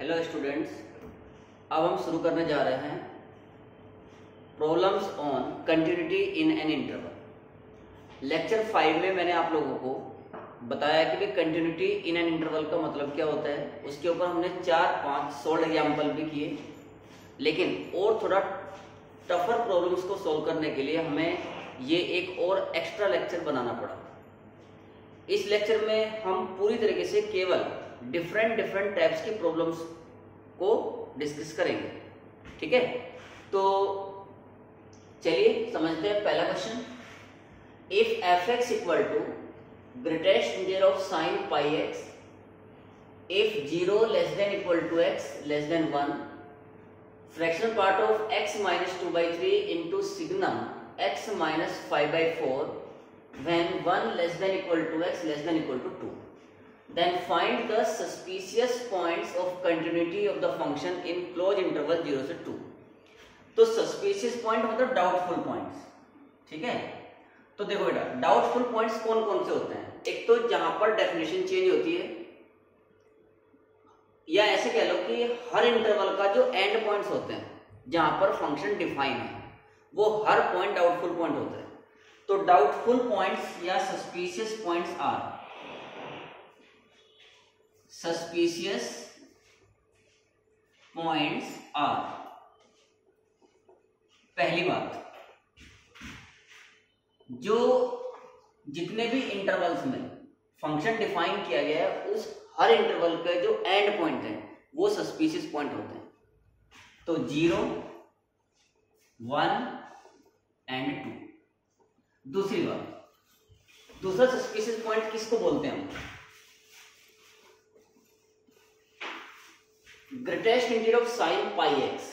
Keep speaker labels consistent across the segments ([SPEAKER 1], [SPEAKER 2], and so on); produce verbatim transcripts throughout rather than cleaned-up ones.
[SPEAKER 1] Hello students, अब हम शुरू करने जा रहे हैं problems on continuity in an interval. Lecture five में मैंने आप लोगों को बताया कि भाई कंटिन्यूटी इन एन इंटरवल का मतलब क्या होता है। उसके ऊपर हमने चार पांच सोल्व एग्जाम्पल भी किए, लेकिन और थोड़ा टफर प्रॉब्लम्स को सोल्व करने के लिए हमें ये एक और एक्स्ट्रा लेक्चर बनाना पड़ा। इस लेक्चर में हम पूरी तरीके से केवल डिफरेंट डिफरेंट टाइप्स की प्रॉब्लम्स को डिस्कस करेंगे, ठीक है। तो चलिए समझते हैं पहला question. If f x equal to greatest integer of sine pi x, if zero less than equal to x less than one, fractional part of x minus two by three into signum x minus five by four when one less than equal to x less than equal to two, then find the suspicious points of continuity of the function in closed interval zero से two। तो suspicious point मतलब doubtful points, ठीक है। तो देखो बेटा, doubtful points कौन कौन से होते हैं। एक तो जहां पर डेफिनेशन चेंज होती है, या ऐसे कह लो कि हर इंटरवल का जो एंड पॉइंट्स होते हैं जहां पर फंक्शन डिफाइन है, वो हर पॉइंट डाउटफुल पॉइंट होता है। तो डाउटफुल पॉइंट्स या suspicious points are suspicious points or पहली बात, जो जितने भी इंटरवल्स में फंक्शन डिफाइन किया गया है उस हर इंटरवल के जो एंड पॉइंट है वो सस्पिशियस पॉइंट होते हैं। तो जीरो, वन एंड टू। दूसरी बात, दूसरा सस्पिशियस पॉइंट किसको बोलते हैं हम? Greatest integer of sine pi x.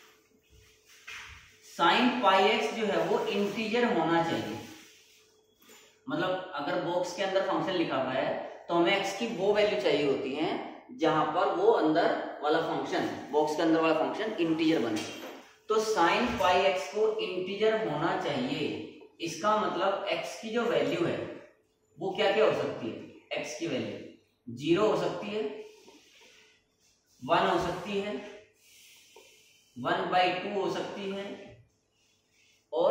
[SPEAKER 1] Sine pi x जो है वो इंटीजर होना चाहिए। मतलब अगर बॉक्स के अंदर फंक्शन लिखा हुआ है तो हमें एक्स की वो वैल्यू चाहिए होती है जहां पर वो अंदर वाला फंक्शन, बॉक्स के अंदर वाला फंक्शन इंटीजर बने। तो साइन पाई एक्स को इंटीजर होना चाहिए। इसका मतलब x की जो वैल्यू है वो क्या क्या हो सकती है। x की वैल्यू जीरो हो सकती है, वन हो सकती है, वन बाई टू हो सकती है, और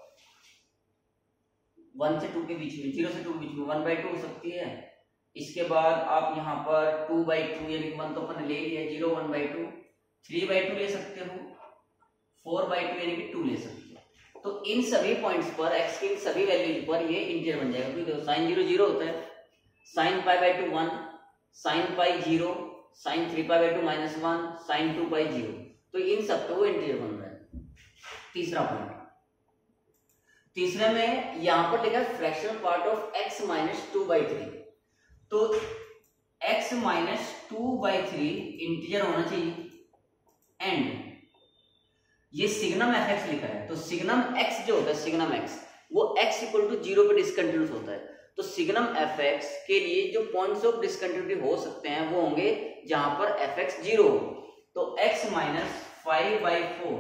[SPEAKER 1] वन से टू के बीच में, जीरो से टू के बीच में वन बाई टू हो सकती है। इसके बाद आप यहाँ पर टू बाई टू यानी वन तो अपन ले लिया, zero one by two, three by two ले सकते हो, फोर बाई टू यानी कि टू ले सकते हो। तो इन सभी पॉइंट्स पर x की सभी वैल्यूज पर ये इंटीजर बन जाएगा। क्योंकि साइन जीरो जीरो होता है, sine pi by two one, sine pi zero, sine three pi by two minus one, sine two pi zero. तो इन सब पे वो इंटीजर बन रहा है। तीसरा पॉइंट, तीसरे में यहां पर लिखा है fractional part of x minus two by three. तो x minus two by three integer होना चाहिए। एंड ये सिग्नम एफ एक्स लिखा है, तो सिग्नम x जो होता है, सिग्नम x वो x इक्वल टू जीरो पे डिसकंटिन्यूअस होता है। तो सिग्नम एफ एक्स के लिए जो पॉइंट्स ऑफ डिसकंटिन्यूटी हो सकते हैं वो होंगे जहां पर एफ एक्स जीरो हो। तो x minus five by four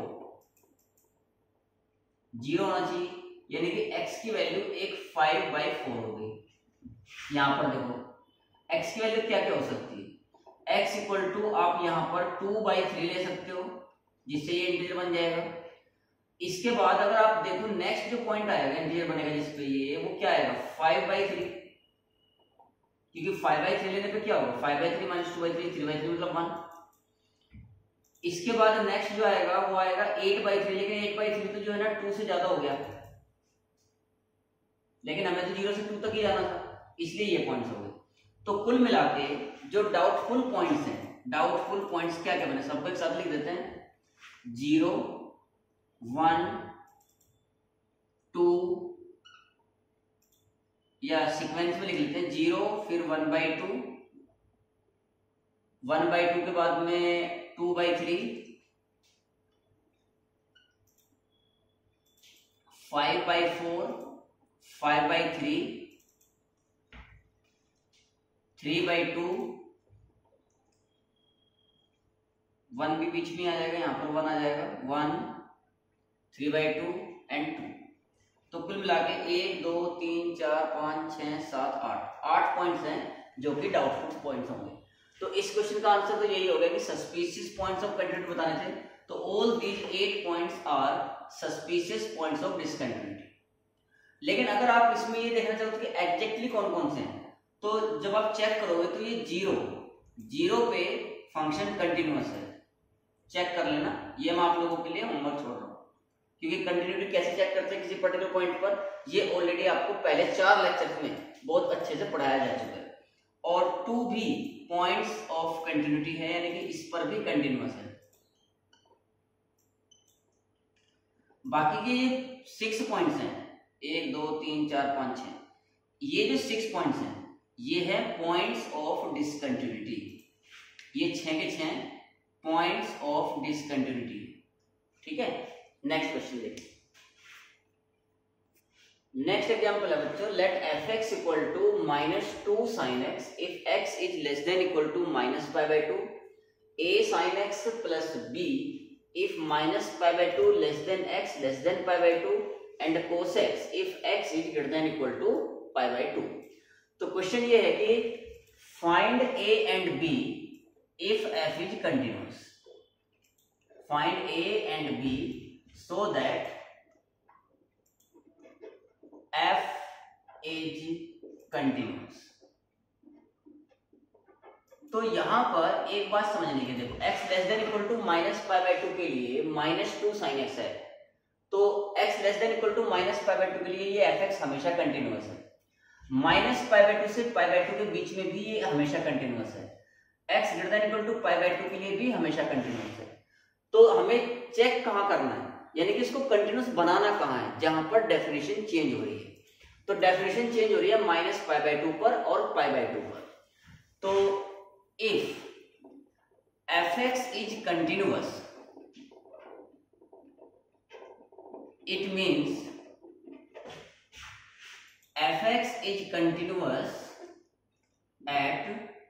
[SPEAKER 1] zero होना चाहिए, यानी कि x की वैल्यू एक फाइव बाई फोर होगी। यहां पर देखो x की वैल्यू क्या क्या हो सकती है। x इक्वल टू आप यहां पर टू बाई थ्री ले सकते हो, जिससे ये इंटीजर बन जाएगा। इसके बाद अगर आप देखो नेक्स्ट जो पॉइंट आएगा इंटीजर बनेगा जिसपे ये, वो क्या आएगा, फाइव बाई थ्री। क्योंकि फाइव बाई थ्री लेने पे क्या होगा, five by three minus two by three, three by three मतलब वन। इसके बाद नेक्स्ट जो आएगा वो आएगा एट बाई थ्री, लेकिन एट बाई थ्री तो जो है ना टू से ज्यादा हो गया, लेकिन हमें तो जीरो से टू तक ही जाना था, इसलिए ये पॉइंट्स हो गए। तो कुल मिला के जो डाउटफुल पॉइंट्स हैं, डाउटफुल पॉइंट्स क्या क्या बने, सबको एक साथ लिख देते हैं। जीरो, वन, टू, या सीक्वेंस में लिख लेते हैं, जीरो फिर one by two, one by two के बाद में two by three, five by four, five by three, three by two, one भी बीच में आ जाएगा, यहां पर वन आ जाएगा, one, three by two and two. तो कुल मिला के एक, दो, तीन, चार, पांच, छह, सात, आठ, आठ पॉइंट्स हैं जो कि डाउटफुल पॉइंट्स होंगे। तो इस क्वेश्चन का आंसर तो यही होगा कि सस्पिशियस पॉइंट्स ऑफ कंटिन्यूटी बताने थे, तो all these eight points are suspicious points of discontinuity. लेकिन अगर आप इसमें ये देखना चाहते हो कि एग्जैक्टली कौन कौन से हैं, तो जब आप चेक करोगे तो ये जीरो जीरो पे फंक्शन कंटिन्यूअस है, चेक कर लेना। ये मैं आप लोगों के लिए होमवर्क छोड़ रहा हूँ, क्योंकि कंटिन्यूटी कैसे चेक करते हैं किसी पर्टिकुलर पॉइंट पर, ये ऑलरेडी आपको पहले चार लेक्चर्स में बहुत अच्छे से पढ़ाया जा चुका है। और टू भी पॉइंट्स ऑफ कंटिन्यूटी है, यानी कि इस पर भी कंटिन्यूअस है। बाकी के ये सिक्स पॉइंट्स हैं, एक दो तीन चार पांच छह, ये जो सिक्स पॉइंट्स हैं ये है पॉइंट्स ऑफ डिसकंटिन्यूटी। ये छह के छह पॉइंट्स ऑफ डिसकंटिन्यूटी, ठीक है। नेक्स्ट क्वेश्चन देखिए। नेक्स्ट एग्जांपल है बच्चों, let f x equal to minus two sine x if x is less than equal to minus pi by two, a sine x plus b if minus pi by two less than x less than pi by two, and cos x if x is greater than equal to pi by two. तो question ये है कि find a and B if f is continuous, find a and b so that f is continuous. तो यहां पर एक बात समझने की, देखो x less than equal to minus pi by two के लिए माइनस टू साइन एक्स है, तो x less than equal to minus pi by two के लिए ये एफ एक्स हमेशा कंटिन्यूअस है। माइनस पाई बाई टू से पाई बाई टू के बीच में भी ये हमेशा कंटिन्यूअस है। x greater than equal to pi by two के लिए भी हमेशा कंटिन्यूअस है। तो हमें चेक कहां करना है, यानी कि इसको कंटिन्यूअस बनाना कहां है, जहां पर डेफिनेशन चेंज हो रही है। तो डेफिनेशन चेंज हो रही है माइनस पाई बाई टू पर और पाई बाई टू पर। तो if f x is continuous, it means f x is continuous at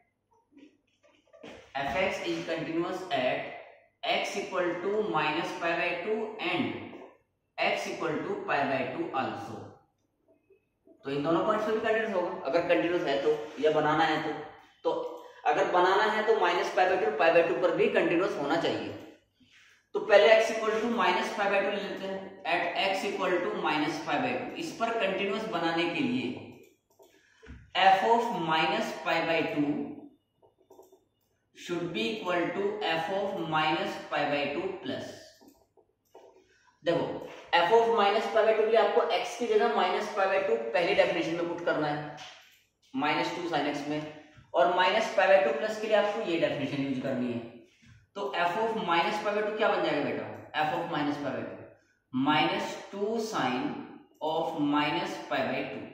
[SPEAKER 1] f x is continuous at x equal to minus pi by two and x equal to pi by two also. तो इन दोनों points पे भी continuous होगा अगर continuous है तो, या बनाना है तो। तो अगर बनाना है तो minus pi by two pi by two पर भी कंटिन्यूअस होना चाहिए। तो पहले x equal to minus pi by two लेते हैं, at x equal to minus pi by two. इस पर कंटिन्यूअस बनाने के लिए f of minus pi by two should be equal to f of minus pi by two plus, देखो f of minus pi by two के लिए आपको x की जगह minus pi by टू पहली डेफिनेशन में पुट करना है, माइनस टू साइन एक्स में, और minus pi by two plus के लिए आपको ये डेफिनेशन यूज करनी है। तो f of minus pi by two क्या बन जाएगा बेटा, f of minus pi by two minus two sine of minus pi by two,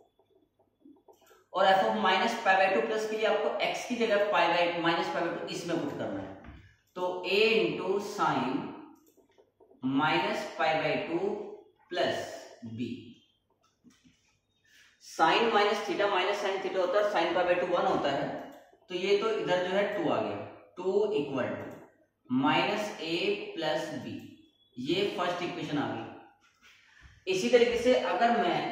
[SPEAKER 1] और f of minus pi by two plus के लिए आपको x की जगह pi by minus pi by two इसमें पुट करना है। तो a into sine minus pi by two plus b, sine minus theta minus sine theta होता है, sine pi by two one होता है, तो ये तो इधर जो है टू आ गया, two equal to minus a plus b, ये फर्स्ट इक्वेशन आ गई। इसी तरीके से अगर मैं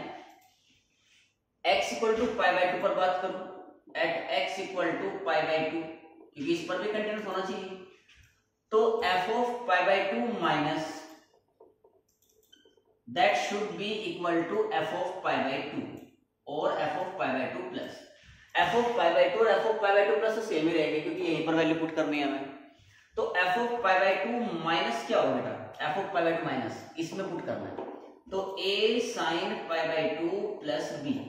[SPEAKER 1] x equal to pi by two पर बात करूं, at x equal to pi by two, क्योंकि इस पर भी कंटिन्यूअस होना चाहिए, तो f of pi by two minus that should be equal to f of pi by two और f of pi by two plus, f of pi by two और f of pi by two plus तो same ही रहेगी क्योंकि यहीं पर value put करनी है हमें। तो f of pi by two minus क्या होगा बेटा, f of pi by two minus इसमें पुट करना है, तो a sine pi by two plus b,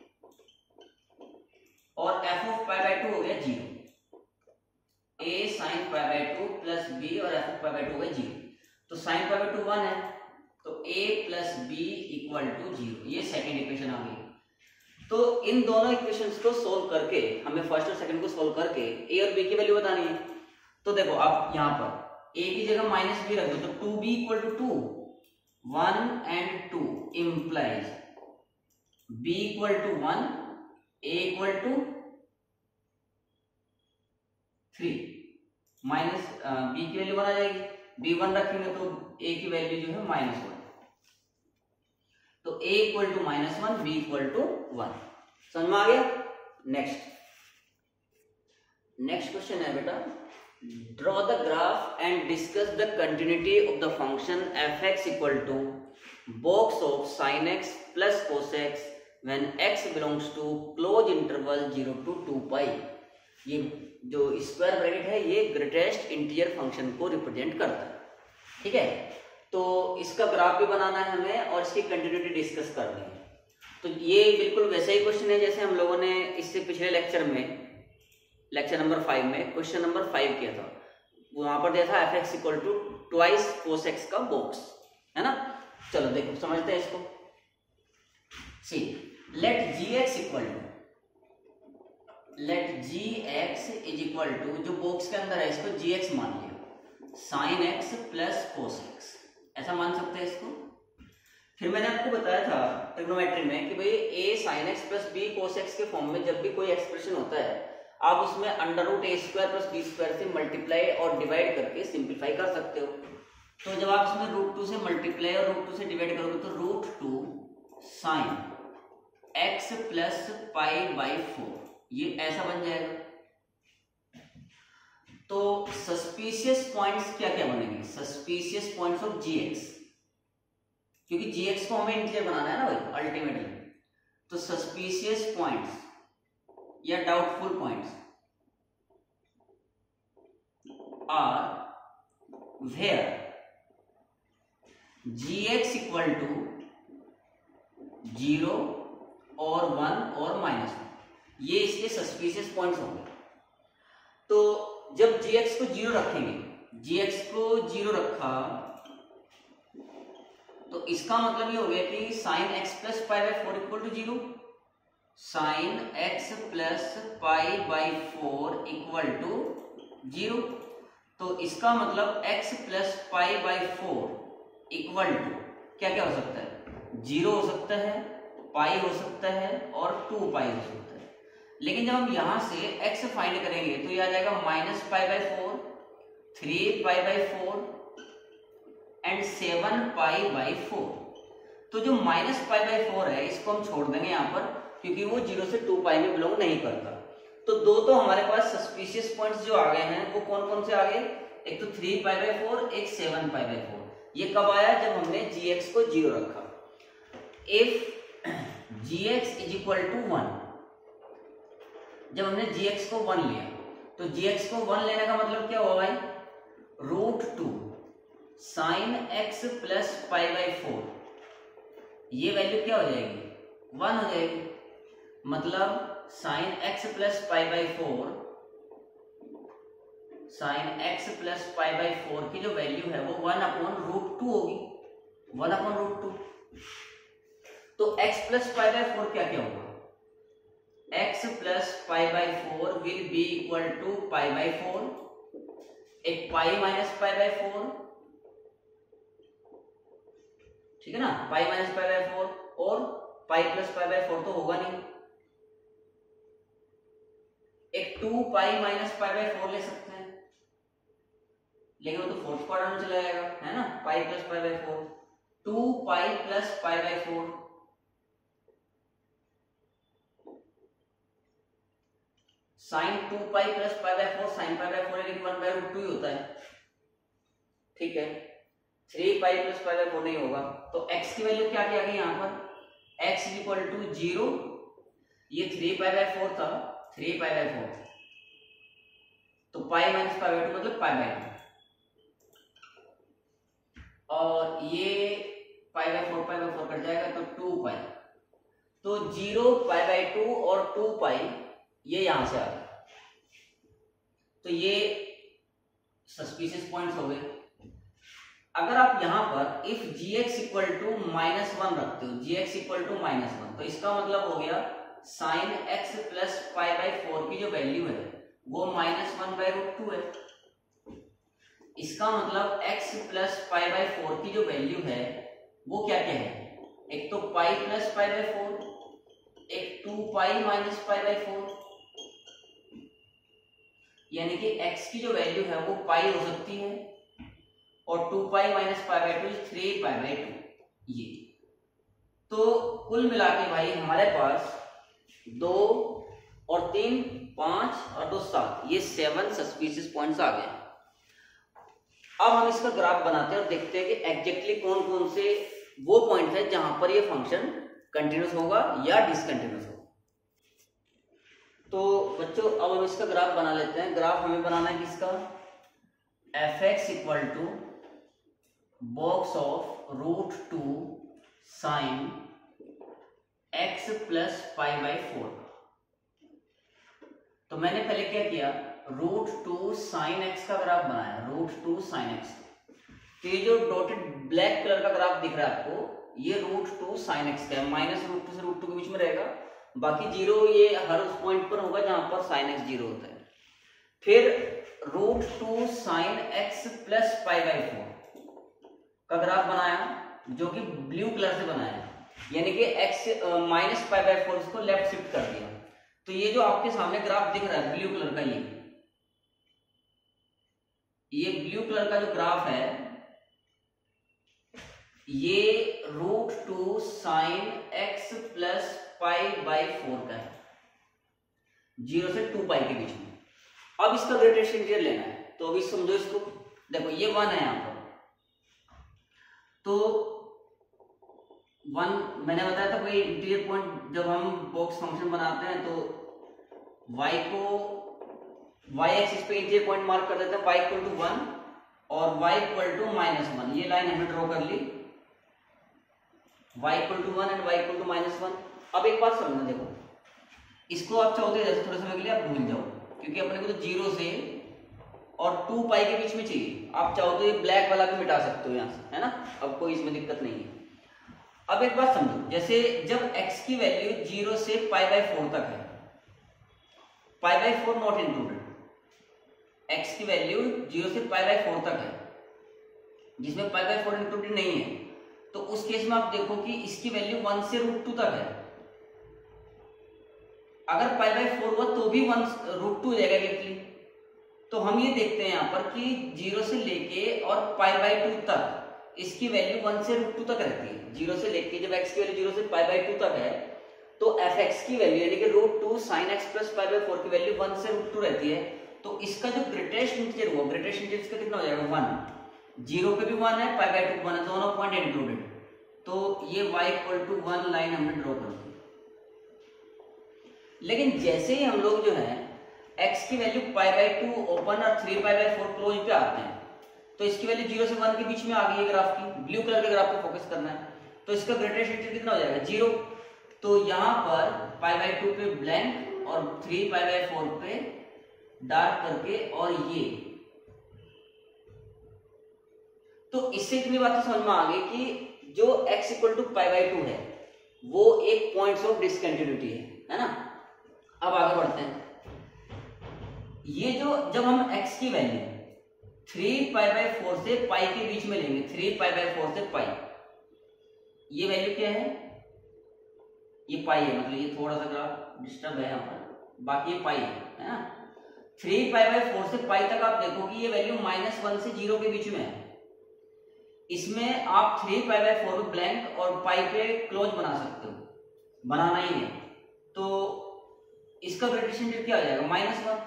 [SPEAKER 1] और f of pi by two हो गया zero, a sine pi by two plus b और f of pi by two हो गया जीरो। तो sine pi by two one है, तो a plus B equal to zero, ये सेकेंड इक्वेशन आ गई। तो इन दोनों इक्वेशंस को सोल्व करके हमें फर्स्ट और सेकंड को सोल्व करके a और b की वैल्यू बतानी है। तो देखो आप यहाँ पर a की जगह माइनस बी रख दो, तो two b equal to two, one and two implies b equal to one, a equal to three, minus b की वैल्यू वन आ जाएगी, बी वन रखेंगे तो a की वैल्यू जो है माइनस वन, तो a equal to minus one, b equal to one. समझ में आ गया। नेक्स्ट नेक्स्ट क्वेश्चन है बेटा, draw the graph and discuss the continuity of the function f x equal to box of sine x plus cos x when x belongs to close interval zero to two pi. ये जो square bracket है ये greatest integer function को represent करता है, ठीक है। तो इसका ग्राफ भी बनाना है हमें और इसकी कंटिन्यूटी डिस्कस करनी है। तो ये बिल्कुल वैसा ही क्वेश्चन है जैसे हम लोगों ने इससे पिछले लेक्चर में, लेक्चर नंबर फाइव में क्वेश्चन नंबर फाइव किया था। वहां पर दिया था f x equal to twice cos x का बॉक्स, है ना। चलो देखो समझते हैं इसको। See let g x equal to let g x is equal to, जो बॉक्स के अंदर है इसको जी एक्स मान लिया, sine x plus cos x, ऐसा मान सकते हैं इसको। फिर मैंने आपको बताया था ट्रिग्नोमेट्री में कि भाई a sine x plus b cos x के फॉर्म में जब भी कोई एक्सप्रेशन होता है आप उसमें under root a square plus b square से मल्टीप्लाई और डिवाइड करके सिंप्लीफाई कर सकते हो। तो जब आप इसमें रूट टू से मल्टीप्लाई और रूट टू से डिवाइड करोगे तो root two sine x plus pi by four, ये ऐसा बन जाएगा। तो सस्पिशियस पॉइंट्स क्या क्या बनेंगे, suspicious points of g x, क्योंकि जी एक्स को हमें इंटीजर बनाना है ना भाई अल्टीमेटली। तो सस्पिशियस पॉइंट्स या doubtful points are where g x equal to zero और वन और माइनस वन, ये इसके सस्पिशियस पॉइंट्स होंगे। तो जब जी एक्स को जीरो रखेंगे, जी एक्स को जीरो रखा तो इसका मतलब ये हो गया कि sine x plus pi by four equal to zero, sine x plus pi by four equal to zero. तो इसका मतलब x plus pi by four equal to क्या क्या हो सकता है, जीरो हो सकता है, पाई हो सकता है और टू पाई हो सकता है। लेकिन जब हम यहां से x फाइंड करेंगे तो ये आ जाएगा minus pi by four, three pi by four and seven pi by four. तो जो माइनस पाई बाई फोर है इसको हम छोड़ देंगे यहाँ पर, क्योंकि वो जीरो से टू पाई में बिलोंग नहीं करता। तो दो तो हमारे पास सस्पिशियस पॉइंट्स जो आ गए हैं वो कौन कौन से आ गए, एक तो थ्री पाई बाई फोर, एक सेवन पाई बाई फोर। ये कब आया, जब हमने जी एक्स को जीरो रखा। If g x is equal to one, जब हमने जी एक्स को वन लिया तो जी एक्स को वन लेने का मतलब क्या हुआ भाई, root two sine x plus pi by four, ये वैल्यू क्या हो जाएगी, वन हो जाएगी। मतलब sine x plus pi by four, sine x plus pi by four की जो वैल्यू है वो वन अपॉन रूट टू होगी, वन अपॉन रूट टू। तो x plus pi by four क्या क्या होगा, x plus pi by four will be equal to pi by four, एक पाई माइनस पाई बाई फोर, ठीक है ना, pi minus pi by four, और pi plus pi by four तो होगा नहीं, एक two pi minus pi by four ले सकते हैं, लेकिन वो तो फोर्थ क्वाड्रेंट में चला जाएगा, है ना। Pi plus pi by four, two pi plus pi by four, sine two pi plus pi by four, sine pi by four लेकिन वन बाई रूट टू ही होता है, ठीक है। Three pi plus pi by four नहीं होगा। तो x की वैल्यू क्या क्या आ गई यहाँ पर, x is equal to zero, ये थ्री पाई बाई फोर था, थ्री पाई बाई फोर, तो pi minus pi by two मतलब पाई बाई टू, और ये pi by four pi by four cut जाएगा तो टू पाई, तो जीरो पाई बाई टू और टू पाई ये यहां से आ गया। तो ये सस्पिशियस पॉइंट्स हो गए। अगर आप यहां पर if g x equal to minus one रखते हो, g x equal to minus one, तो इसका मतलब हो गया sine x plus pi by four की जो वैल्यू है वो minus one by root two है। इसका मतलब x plus pi by four की जो वैल्यू है वो क्या क्या है, एक तो pi plus pi by four, एक two pi minus pi by four, यानी कि x की जो वैल्यू है वो पाई हो सकती है और two pi minus pi by two three pi by two, ये। तो कुल मिला के भाई हमारे पास दो और तीन पांच और दो सात, ये सेवन सस्पिशियस पॉइंट्स आ गए। अब हम इसका ग्राफ बनाते हैं और देखते हैं कि एग्जैक्टली कौन कौन से वो पॉइंट है जहां पर ये फंक्शन कंटिन्यूस होगा या डिसकंटिन्यूस होगा। तो बच्चों अब हम इसका ग्राफ बना लेते हैं। ग्राफ हमें बनाना है किसका, f x equal to box of root two sine x plus five by four. तो मैंने पहले क्या किया, रूट टू साइन एक्स का ग्राफ बनाया, रूट टू साइन एक्स। तो ये जो डॉटेड ब्लैक कलर का ग्राफ दिख रहा है आपको, ये रूट टू साइन एक्स का है। माइनस रूट टू से रूट टू के बीच में रहेगा, बाकी जीरो ये हर उस पॉइंट पर होगा जहां पर साइन एक्स जीरो होता है। फिर root two sine x plus five by four का ग्राफ बनाया, जो कि ब्लू कलर से बनाया, यानी कि x minus five by four इसको लेफ्ट शिफ्ट कर दिया। तो ये जो आपके सामने ग्राफ दिख रहा है ब्लू कलर का, ये ये ब्लू कलर का जो ग्राफ है, ये root two sine x plus pi by four का है, जीरो से टू पाई के बीच में। अब इसका ग्रेटेस्ट इंटीजर लेना है, तो अभी समझो इसको। देखो ये वन है यहां पर, तो वन मैंने बताया था कोई इंटीजर पॉइंट जब हम बॉक्स फंक्शन बनाते हैं तो y को y एक्सिस पे इंटीजर पॉइंट मार्क कर देते हैं, y इक्वल टू वन और y equal to minus one. ये लाइन हमने ड्रॉ कर ली, y equal to one and y equal to minus one. अब एक बात समझना, देखो इसको आप चाहोगे जैसे थोड़े समय के लिए आप भूल जाओ, क्योंकि अपने को तो जीरो से और टू पाई के बीच में चाहिए। आप चाहो तो ये ब्लैक वाला भी मिटा सकते हो यहाँ से, है ना, अब कोई इसमें दिक्कत नहीं है। अब एक बात समझो, जैसे जब x की वैल्यू जीरो से पाई बाई फोर तक है, pi by four not included, x की वैल्यू जीरो से पाई बाई फोर तक है, जिसमें पाई बाई फोर इंक्लूडेड नहीं है, तो उस केस में आप देखो कि इसकी वैल्यू वन से रूट टू तक है। अगर पाई बाई फोर हुआ तो भी वन रूट टू हो जाएगा डायरेक्टली। तो हम ये देखते हैं यहाँ पर कि जीरो से लेके और पाई बाई टू तक इसकी वैल्यू वन से रूट टू तक रहती है। जीरो से लेके जब x की वैल्यू जीरो से पाई बाई टू तक है, तो एफ एक्स की वैल्यू यानी कि root two sine x plus pi by four की वैल्यू वन से रूट टू रहती है। तो इसका जो ग्रेटेस्ट इंटीजर हुआ, ग्रेटेस्ट इंटीजर इसका कितना हो जाएगा, वन। जीरो पे भी वन है, पाई बाई टू वन है, दोनों पॉइंट इंक्लूडेड। तो ये y equal to one line हमने ड्रॉ कर दी। लेकिन जैसे ही हम लोग जो है x की value pi by two open और three pi by four close पे आते हैं, तो इसकी वैल्यू जीरो से वन के बीच में आ गई है ग्राफ की। ब्लू कलर के ग्राफ पे फोकस करना है, तो इसका ग्रेटेस्ट इंटीजर कितना हो जाएगा, जीरो। तो यहाँ पर पाई बाई टू पे ब्लैंक और थ्री पाई बाई फोर पे डार्क करके, और ये तो इससे इतनी बात समझ में आ गई कि जो x equal to pi by two है वो एक पॉइंट्स ऑफ डिसकंटिन्यूटी है, है ना। अब आगे बढ़ते हैं। ये जो जब हम x की value three pi by four से पाई के बीच में लेंगे, थ्री पाई बाई फोर से पाई, ये वैल्यू क्या है, ये पाई है, मतलब ये थोड़ा सा ग्राफ डिस्टर्ब है यहाँ पर, बाकी ये पाई है, है ना। थ्री पाई बाई फोर से पाई तक आप देखो कि ये वैल्यू माइनस वन से जीरो के बीच में है। इसमें आप three pi by four blank और पाई पे क्लोज बना सकते हो, बनाना ही है। तो इसका ग्रेटेस्ट इंटीजर क्या आ जाएगा, माइनस वन।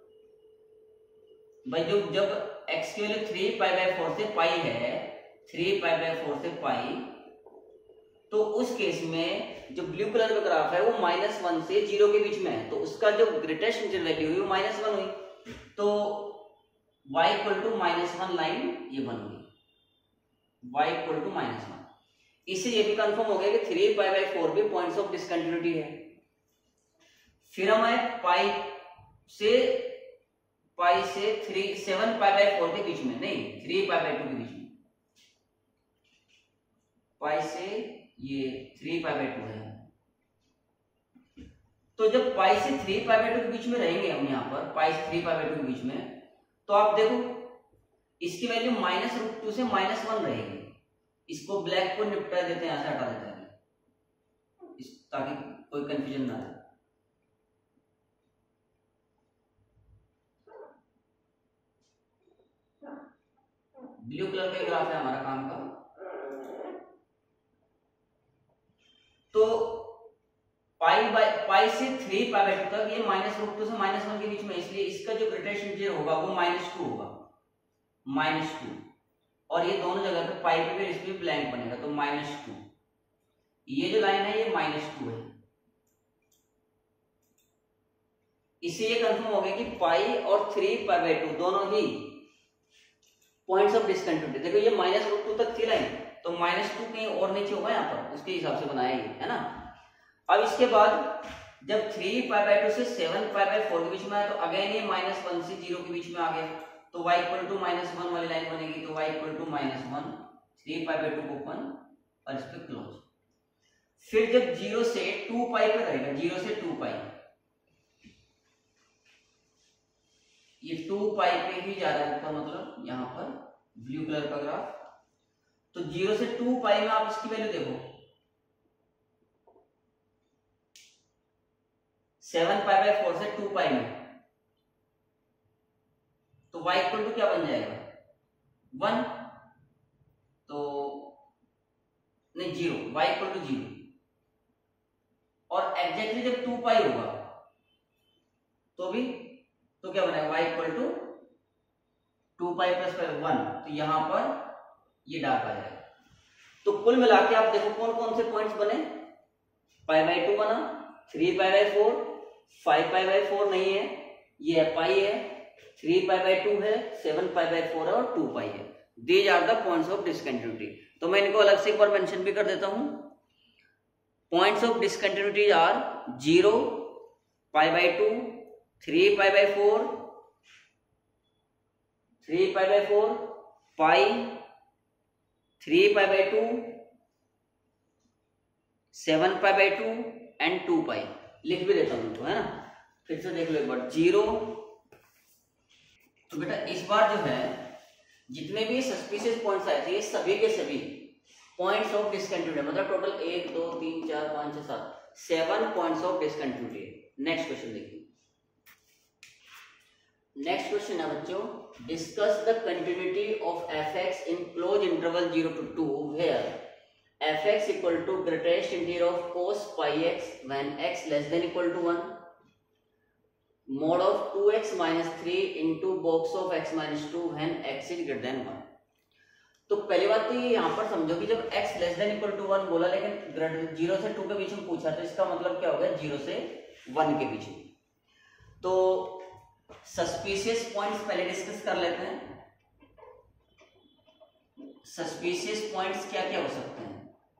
[SPEAKER 1] भाई जो जब x की value three pi by four से पाई है, थ्री पाई बाई फोर से पाई, तो उस केस में जो ब्लू कलर का ग्राफ है वो माइनस वन से जीरो के बीच में है, तो उसका जो ग्रेटेस्ट इंटीजर वैल्यू हुई वो माइनस वन हुई। तो y equal to minus one line ये बन गई, y equal to minus one. इससे ये भी कंफर्म हो गया कि थ्री पाई बाई फोर भी पॉइंट्स ऑफ डिसकंटिन्यूटी है। फिर हम आए पाई से पाई से three seven pi by four के बीच में, नहीं थ्री पाई बाई टू के बीच में, पाई से ये थ्री पाई बाई टू है। तो जब पाई से थ्री पाई बाई टू के बीच में रहेंगे हम यहाँ पर, पाई से थ्री पाई बाई टू के बीच में, तो आप देखो इसकी वैल्यू माइनस रूट टू से माइनस वन रहेगी। इसको ब्लैक को निपटा देते हैं, यहां से हटा देते हैं इस, ताकि कोई कंफ्यूजन ना रहे। ब्लू कलर का ग्राफ है हमारा काम का। तो पाई बाई पाई पाई से थ्री पाई बाई टू तक ये माइनस रूट टू से माइनस वन के बीच में, इसलिए इसका जो ग्रेटेस्ट इंटीजर होगा वो माइनस टू होगा, माइनस टू। और ये दोनों जगह पे पाई पे इस पे ब्लैंक बनेगा, तो माइनस टू। ये जो लाइन है ये माइनस टू है। इससे ये कंफर्म हो गया कि पाई और थ्री पाई बाई टू दोनों ही पॉइंट्स ऑफ डिसकंटिन्यूटी। देखो ये माइनस रूट टू तक थी लाइन, तो माइनस टू कहीं और नीचे होगा यहाँ पर, उसके हिसाब से बनाया ये, है ना। अब इसके बाद जब थ्री पाई बाई टू से सेवन पाई बाई फोर के बीच में आया, तो अगेन ये माइनस वन से जीरो के बीच में आ गया, तो y equal to minus one वाली लाइन बनेगी। तो y equal to minus one, three pi by two को ओपन और इस पे क्लोज। फिर जब जीरो से टू पाई पे रहेगा, जीरो से टू पाई, ये टू पाई पे ही जा रहा है ऊपर, मतलब यहाँ पर ब्लू कलर का ग्राफ। तो जीरो से टू पाई में आप इसकी वैल्यू देखो, सेवन पाई बाई फोर से टू पाई में, तो y इक्वल टू क्या बन जाएगा, वन, तो नहीं zero, y equal to zero. और एग्जैक्टली जब टू पाई होगा तो भी तो क्या बनेगा, y equal to two pi plus one, तो यहां पर ये डार्क आ जाएगा। तो कुल मिला के आप देखो कौन कौन से पॉइंट्स बने, पाई बाई टू बना, three pi by four, five pi by four नहीं है, ये है पाई है, थ्री पाई बाई टू है, सेवन पाई बाई फोर है और टू पाई है। These are the points of discontinuity. तो मैं इनको अलग से एक बार मेंशन भी कर देता हूं। Points of discontinuity are zero, pi by two, three pi by four, three pi by four, pi, three pi by two, seven pi by two and two pi. लिख भी देता हूं इनको, है ना, फिर से देख लो एक बार। जीरो, तो बेटा इस बार जो है जितने भी सस्पिशियस पॉइंट्स आए थे ये सभी के सभी पॉइंट्स ऑफ डिसकंटिन्यूटी, मतलब टोटल एक दो तीन चार पांच छह सात, seven points of discontinuity. Next question देखिए। नेक्स्ट क्वेश्चन है बच्चों, discuss the continuity of f x in closed interval zero to two where f x equal to greatest integer of cos pi x when x less than equal to one, mod of two x minus three into box of x minus two when x is greater than one. तो पहली बात तो ये यहाँ पर समझो कि जब x less than equal to one बोला, लेकिन जीरो से टू के बीच में पूछा, तो इसका मतलब क्या हो गया, जीरो से वन के बीच में। तो सस्पिशियस पॉइंट्स पहले डिस्कस कर लेते हैं। सस्पिशियस पॉइंट्स क्या क्या हो सकते हैं?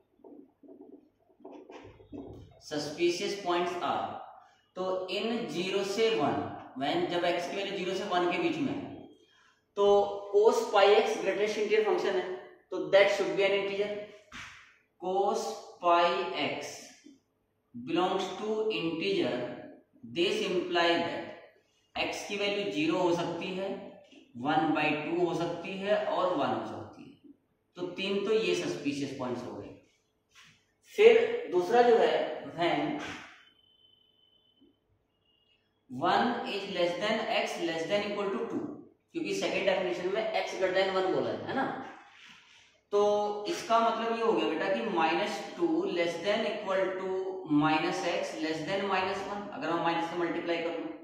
[SPEAKER 1] सस्पिशियस पॉइंट्स आर, तो इन जीरो से वन, व्हेन जब x की वैल्यू जीरो से वन के बीच में है, तो cos pi x greatest integer function है, तो that should be an integer. cos pi x belongs to integer, this imply that x की वैल्यू जीरो हो सकती है, वन बाई टू हो सकती है और वन हो सकती है। तो तीन तो ये सस्पिशियस पॉइंट्स हो गए। फिर दूसरा जो है, when one is less than x less than equal to two, क्योंकि सेकेंड डेफिनेशन में एक्स ग्रेटर देन वन बोला है ना, तो इसका मतलब ये हो गया बेटा कि minus two less than equal to minus x less than minus one. अगर हम माइनस से मल्टीप्लाई कर लो,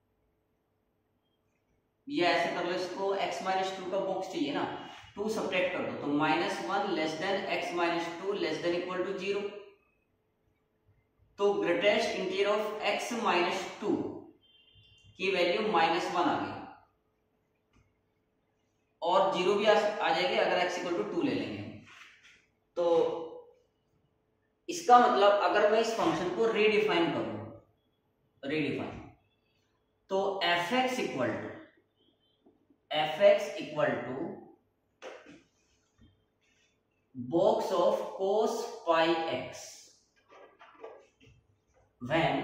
[SPEAKER 1] ये ऐसे कर लो, इसको x माइनस टू का बॉक्स चाहिए ना, टू सब्ट्रैक्ट कर दो, तो minus one less than x minus two less than equal to zero. तो greatest integer of x minus two की वैल्यू माइनस वन आ गई, और जीरो भी आ, आ जाएगी अगर x इक्वल टू टू ले लेंगे। तो इसका मतलब अगर मैं इस फंक्शन को रीडिफाइन करूं, रीडिफाइन, तो f x equal to f x equal to box of cos pi x when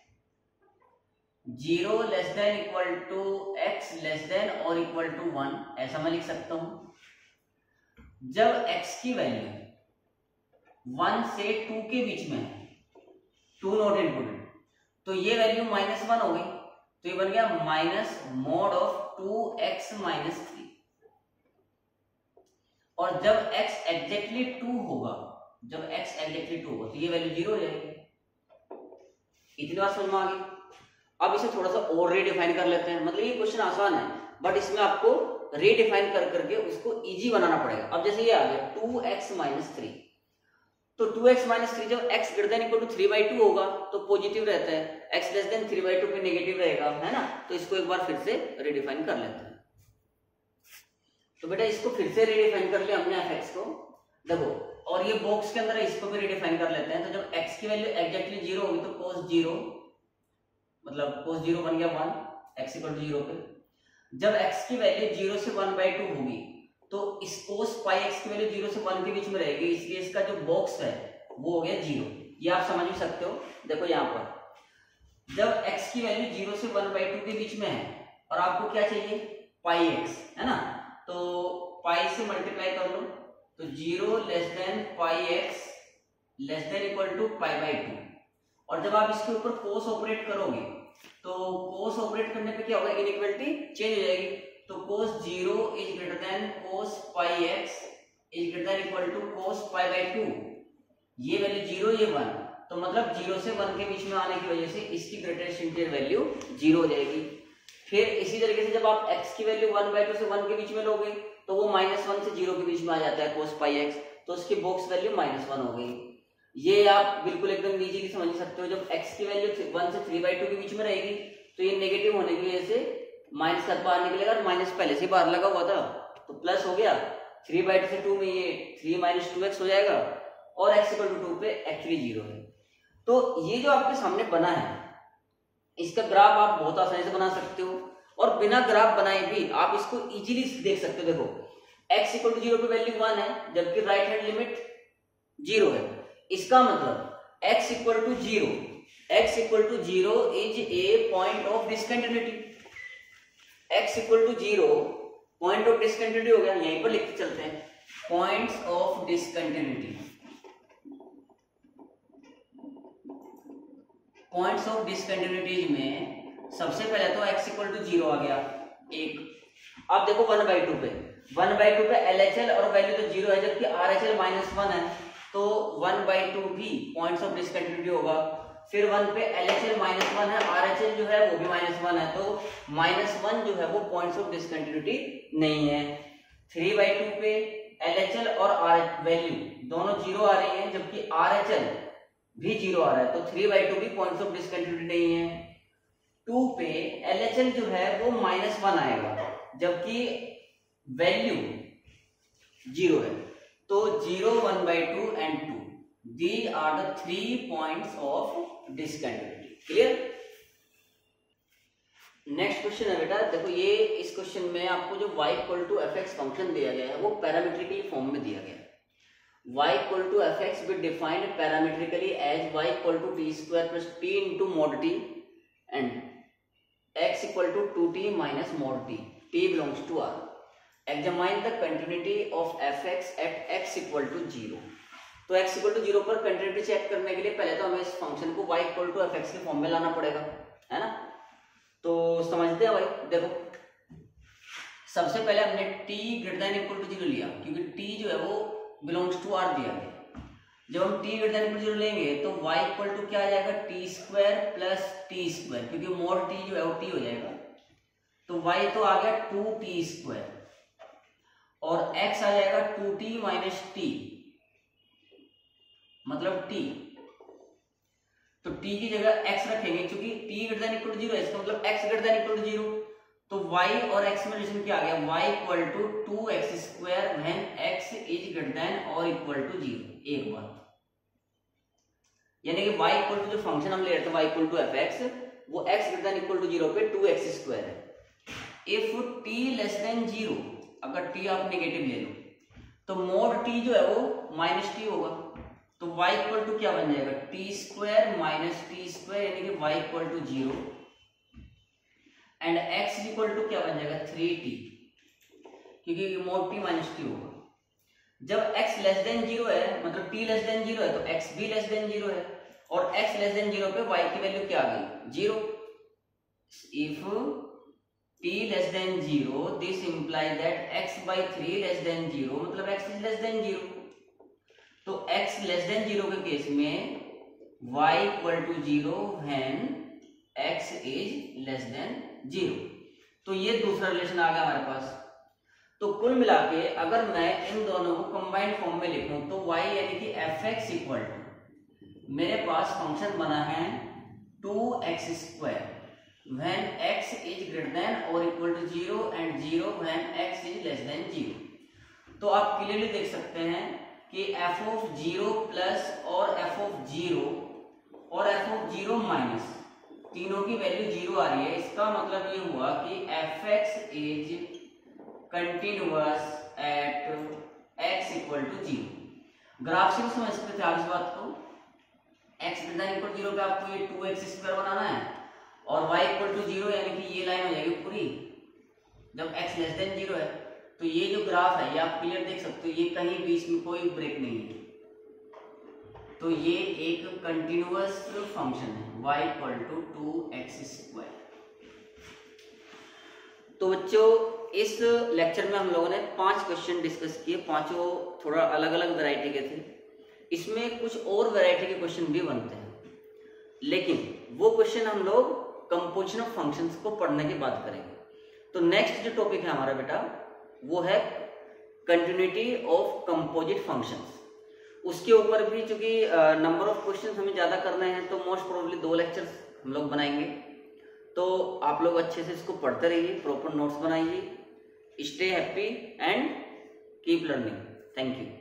[SPEAKER 1] zero less than equal to x less than और इक्वल टू वन। ऐसा मैं लिख सकता हूं, जब x की वैल्यू वन से टू के बीच में है, टू नॉट इंक्लूडेड, तो ये वैल्यू माइनस वन हो गई, तो ये बन गया minus mod of two x minus three. और जब x एग्जैक्टली टू होगा, जब x एग्जैक्टली टू होगा, तो ये वैल्यू जीरो हो जाएगी। इतनी बात समझ में आ गई। अब इसे थोड़ा सा और रीडिफाइन कर लेते हैं। मतलब ये क्वेश्चन आसान है बट इसमें आपको रीडिफाइन कर करके उसको इजी बनाना पड़ेगा। अब जैसे ये आ गया टू एक्स माइनस थ्री, तो टू एक्स माइनस थ्री जब x greater than equal to three by two होगा तो पॉजिटिव रहता है, x less than three by two पे नेगेटिव रहेगा, है ना। तो इसको एक बार फिर से रीडिफाइन कर लेते हैं। तो बेटा इसको फिर से रीडिफाइन कर लिया हमने fx को, देखो, और ये बॉक्स के अंदर इसको भी रीडिफाइन कर लेते हैं। तो जब x की वैल्यू एग्जैक्टली जीरो होगी तो cos जीरो, मतलब cos जीरो बन गया one, x equal to zero पे। जब x की वैल्यू जीरो से वन बाई टू होगी तो इस cos पाई x की वैल्यू जीरो से वन के बीच में रहेगी, इसलिए इसका जो बॉक्स है वो हो गया जीरो। ये आप समझ भी सकते हो। देखो यहाँ पर जब x की वैल्यू जीरो से वन बाई टू के बीच में है और आपको क्या चाहिए, पाई x, है ना। तो पाई से मल्टीप्लाई कर लो तो zero less than pi x less than equal to pi by two. और जब आप इसके ऊपर cos ऑपरेट करोगे तो cos ऑपरेट करने पे क्या होगा, इनइक्वालिटी चेंज हो जाएगी। तो cos zero is greater than cos pi x is greater than equal to cos pi by two. ये वैल्यू जीरो, ये वन, तो मतलब जीरो से वन के बीच में आने की वजह से इसकी ग्रेटेस्ट इंटीजर वैल्यू जीरो हो जाएगी। फिर इसी तरीके से जब आप x की वैल्यू वन बाई टू से वन के बीच में लोगे तो वो माइनस वन से जीरो के बीच में आ जाता है cos पाई x, तो उसकी बॉक्स वैल्यू माइनस वन हो गई। ये आप बिल्कुल एकदम इजीली समझ सकते हो। जब x की वैल्यू वन से थ्री बाई टू के बीच में रहेगी तो ये नेगेटिव होने की वजह से माइनस का बाहर निकलेगा, और माइनस पहले से बाहर लगा हुआ था तो प्लस हो गया। थ्री बाई टू से टू में ये थ्री माइनस टू एक्स हो जाएगा और x इक्वल टू टू पे एक्चुअली जीरो है। तो ये जो आपके सामने बना है इसका ग्राफ आप बहुत आसानी से बना सकते हो, और बिना ग्राफ बनाए भी आप इसको इजीली देख सकते हो। देखो x इक्वल टू जीरो पे वैल्यू वन है जबकि राइट हैंड लिमिट जीरो है। इसका मतलब x equal to zero, x equal to zero is a point of discontinuity. x equal to zero point of discontinuity हो गया, यहीं पर लिखते चलते हैं points of discontinuity. Points of discontinuities में सबसे पहले तो x इक्वल टू जीरो आ गया एक। अब देखो वन बाई टू पे, वन बाई टू पे एल एच एल और वैल्यू तो जीरो है जबकि R H L minus one है, तो वन बाई टू भी पॉइंट्स ऑफ डिसकंटिन्यूटी होगा। फिर वन पे L H L minus one है, आर एच एल जो है वो भी माइनस वन है, तो माइनस वन जो है वो पॉइंट्स ऑफ डिसकंटिन्यूटी नहीं है। थ्री बाई टू पे एल एच एल और आर वैल्यू दोनों जीरो आ रही है जबकि आर एच एल भी जीरो आ रहा है, तो थ्री बाई टू भी पॉइंट्स ऑफ डिसकंटिन्यूटी नहीं है। टू पे एल एच एल जो है वो माइनस वन आएगा जबकि वैल्यू जीरो है, तो zero, one by two and two, these are the three points of discontinuity. Clear. Next question है बेटा, देखो ये इस क्वेश्चन में आपको जो y equal to f x function दिया गया है वो पैरामीट्रिकली फॉर्म में दिया गया है। y equal to f x will defined parametrically as y equal to t square plus t into mod t and x equal to two t minus mod t, t belongs to r। Examine the continuity of f x at x equal to zero. तो x equal to zero पर continuity check करने के लिए पहले तो हमें इस function को y equal to f x के फॉर्म में लाना पड़ेगा, है ना। तो समझते हैं भाई। देखो सबसे पहले हमने t greater than equal to zero लिया क्योंकि t जो है वो बिलोंग्स टू r दिया गया। जब हम t greater than equal to zero लेंगे तो y इक्वल टू क्या आ जाएगा, t square plus t square, क्योंकि मोड t जो है वो t हो जाएगा, तो y तो आ गया टू टी स्क्वायर और x आ जाएगा टू टी माइनस टी, मतलब t। तो t की जगह x रखेंगे क्योंकि t greater than equal to zero है, इसका मतलब x greater than equal to zero, तो y और x में रिलेशन क्या आ गया, y equal to two x square when x is greater than और इक्वल टू जीरो। एक बात यानी कि y इक्वल टू जो फंक्शन हम ले रहे थे y equal to f x वो x greater than equal to zero पे टू एक्स स्क्वायर है। If t less than zero, अगर t आप नेगेटिव ले लो तो मोड t जो है वो माइनस टी होगा, तो y इक्वल टू क्या बन जाएगा, t square minus t square, यानी कि y equal to zero and x equal to क्या बन जाएगा, थ्री टी, क्योंकि मोड t माइनस टी होगा। जब x लेस देन जीरो है, मतलब t लेस देन जीरो है, तो x भी लेस देन जीरो है, और x लेस देन जीरो पे y की वैल्यू क्या आ गई, zero. If t less than zero, this imply that x by three less than zero, मतलब x is less than zero. तो x लेस देन जीरो के केस में y equal to zero when x is less than zero. तो ये दूसरा relation आ गया हमारे पास। तो कुल मिला के अगर मैं इन दोनों को कंबाइंड फॉर्म में लिखूं तो y यानी कि एफ एक्स इक्वल टू मेरे पास फंक्शन बना है two x square when x is greater than or equal to zero and zero when x is less than zero। तो आप क्लियरली देख सकते हैं कि f of जीरो प्लस और f of जीरो और f of जीरो माइनस तीनों की वैल्यू जीरो आ रही है। इसका मतलब ये हुआ कि fx is continuous at x equal to zero. Graph से समझ सकते थे आप इस बात को। x greater than equal to zero पे आपको ये टू एक्स स्क्वायर बनाना है और y इक्वल टू जीरो यानी कि ये लाइन हो जाएगी पूरी जब x लेस देन जीरो है। तो ये जो ग्राफ है ये आप क्लियर देख सकते हो, ये कहीं बीच में कोई ब्रेक नहीं है। तो ये एक कंटिन्यूअस फंक्शन है y equal to two x square. तो बच्चों इस लेक्चर में हम लोगों ने पांच क्वेश्चन डिस्कस किए, पांचों थोड़ा अलग अलग वैरायटी के थे। इसमें कुछ और वैरायटी के क्वेश्चन भी बनते हैं, लेकिन वो क्वेश्चन हम लोग कंपोजिशन ऑफ फंक्शंस को पढ़ने के बाद करेंगे। तो नेक्स्ट जो टॉपिक है हमारा बेटा वो है कंटिन्यूटी ऑफ कंपोजिट फंक्शंस। उसके ऊपर भी चूंकि नंबर ऑफ क्वेश्चंस हमें ज्यादा करने हैं तो मोस्ट प्रोबेबली दो लेक्चर्स हम लोग बनाएंगे। तो आप लोग अच्छे से इसको पढ़ते रहिए, प्रॉपर नोट्स बनाइए। Stay happy and keep learning. Thank you.